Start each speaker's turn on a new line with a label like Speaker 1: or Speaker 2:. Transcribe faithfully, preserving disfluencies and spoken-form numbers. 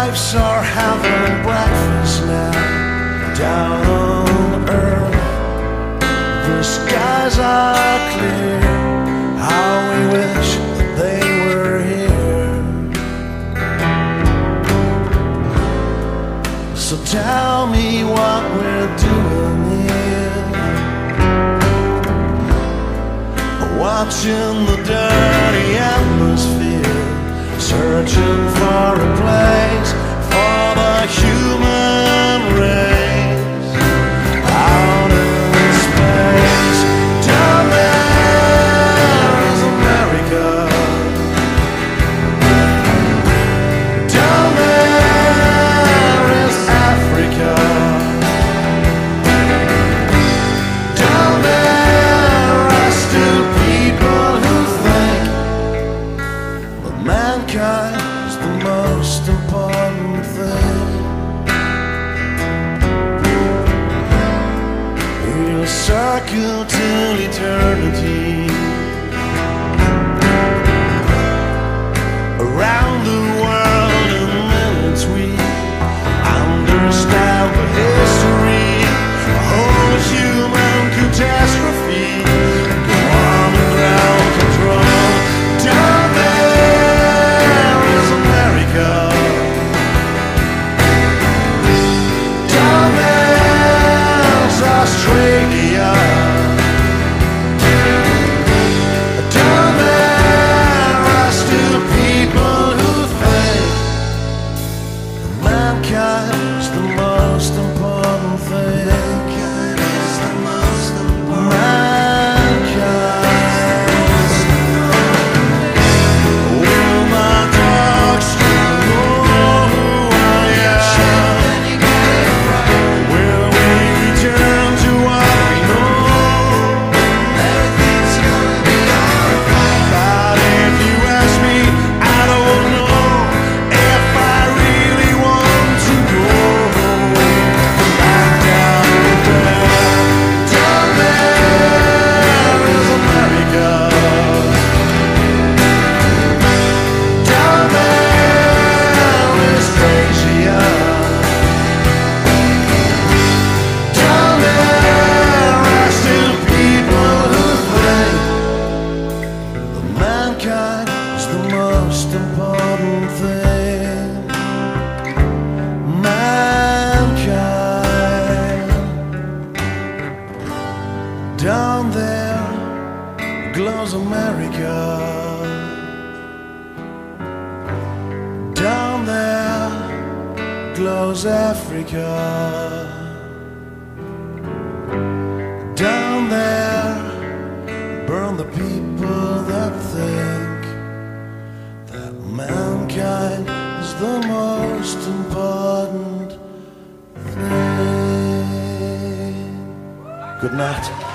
Speaker 1: Wives are having breakfast now down on earth. The skies are clear. How we wish that they were here. So tell me what we're doing here, watching the dirty atmosphere, searching for a place for the human race out in space. Down there is America. Down there is Africa. Down there are still people who think that mankind is the most important thing. We'll circle till eternity around the world in minutes. We understand the history, the whole human catastrophe. Go on the ground control. Down there is America. Down there's Australia. Down there are still people who think that mankind is the most important thing. Mankind is the most important. Mankind. Will my dogs know who I am? Will we return to what we know? Everything's gonna be alright. But if you ask me, I don't know if I really want to go back down there. Down there is America. Down there is Asia. Down there are still people who think that mankind is the most important thing. Mankind. Down there glows America. Down there glows Africa. Down there burn the people that think that mankind is the most important thing. Good night.